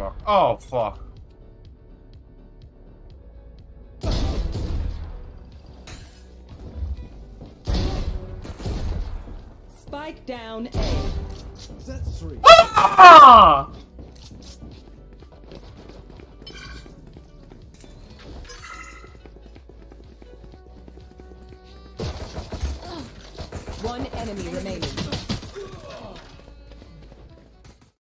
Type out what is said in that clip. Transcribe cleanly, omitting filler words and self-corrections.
fuck. Oh, fuck. Spike down A. That's 3. Ah! One enemy remaining.